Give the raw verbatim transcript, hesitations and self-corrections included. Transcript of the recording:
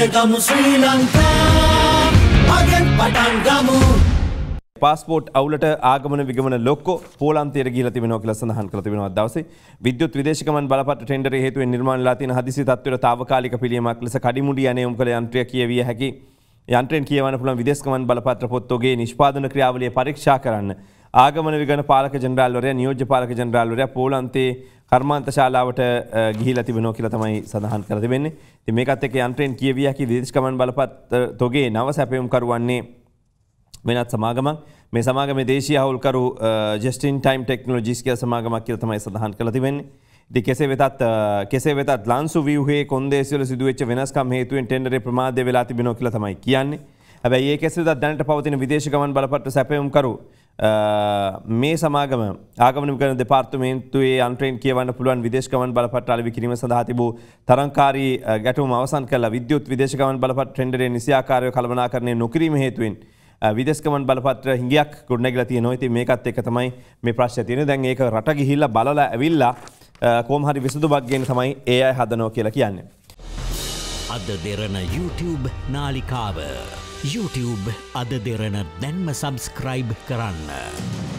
ජයගමු ශ්‍රී ලංකා මගෙන් පටන් ගමු. පාස්පෝර්ට් අවුලට ආගමන විගමන ලොක්කෝ පෝලන්තයට ගිහිලා තිබෙනවා කියලා සඳහන් කරලා තිබෙනවා දවසේ. විද්‍යුත් විදේශ ගමන් බලපත්‍ර ටෙන්ඩරේ හේතුවෙන් නිර්මාණලා තියෙන හදිසි තත්ත්වයට తాවකාලික පිළියමක් ලෙස කඩිමුඩි යන්නේම් කළ යන්ත්‍රය කියවිය හැකි. යන්ත්‍රයෙන් කියවන්න පුළුවන් විදේශ ගමන් බලපත්‍ර පොත්ෝගේ නිෂ්පාදන ක්‍රියාවලිය පරීක්ෂා කරන්න ආගමන විගමන පාලක ජෙනරාල්වරයා නියෝජ්‍ය පාලක ජෙනරාල්වරයා පෝලන්තයේ කර්මාන්ත ශාලාවට ගිහිලා තිබෙනවා කියලා තමයි සඳහන් කරලා තිබෙන්නේ. ඉතින් මේකත් එක්ක යන්ත්‍රයෙන් කියවිය හැකි විදේශ ගමන් බලපත්‍ර තොගේ නව සැපයුම් කරුවන්නේ වෙනත් සමාගමක්. මේ සමාගමේ දේශීය හවුල්කරු ජස්ටින් ටයිම් ටෙක්නොලොජිස් කියලා සමාගමක් කියලා තමයි සඳහන් කරලා තිබෙන්නේ. ඉතින් කෙසේ වෙතත් කෙසේ වෙතත් ලන්සු ව්‍යුහයේ කොන්දේසි වල සිදුවෙච්ච වෙනස්කම් හේතුවෙන් ටෙන්ඩරේ ප්‍රමාදය වෙලා තිබෙනවා කියලා තමයි කියන්නේ. හැබැයි ඒ කෙසේ වෙතත් දැනට පවතින විදේශ ගමන් බලපත්‍ර සැපයුම් කරු මේ සමාගම ආගමන විගමන දෙපාර්තමේන්තුවේ යන්ත්‍රයෙන් කියවන්න පුළුවන් විදේශ ගමන් බලපත්‍ර අලෙවි කිරීම සඳහා තිබූ තරංකාරී ගැටුම අවසන් කළා. විද්‍යුත් විදේශ ගමන් බලපත්‍ර ටෙන්ඩරේ නිසියාකාරව කළමනාකරණය නොකිරීම හේතුවෙන් විදේශ ගමන් බලපත්‍ර හිඟයක් ගොඩනැගිලා තියෙනවා. ඉතින් මේකත් එක්ක තමයි මේ ප්‍රශ්නේ තියෙන්නේ. දැන් ඒක රට ගිහිල්ලා බලලා ඇවිල්ලා කොහොම හරි විසඳුමක් ගන්න තමයි ඒ අය හදනවා කියලා කියන්නේ. අද දෙරණ YouTube නාලිකාව YouTube අද දෙරණ දැන්ම සබස්ක්‍රයිබ් කරන්න.